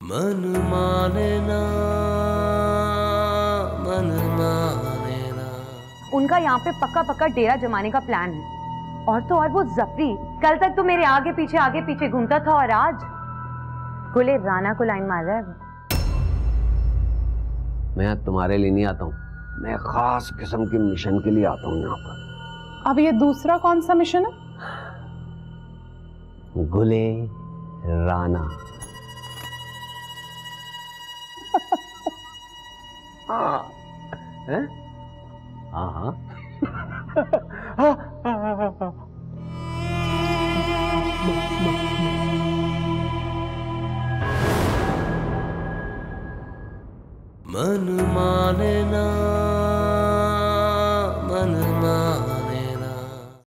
मन माने ना, मन माने ना। उनका यहाँ पे पक्का पक्का डेरा जमाने का प्लान है। और तो और वो जफरी कल तक तो मेरे आगे पीछे घूमता था और आज गुले राना को लाइन मार रहा है। मैं तुम्हारे लिए नहीं आता हूँ, मैं खास किस्म के मिशन के लिए आता हूँ यहाँ पर। अब ये दूसरा कौन सा मिशन है? गुले राना। हाँ हाँ हाँ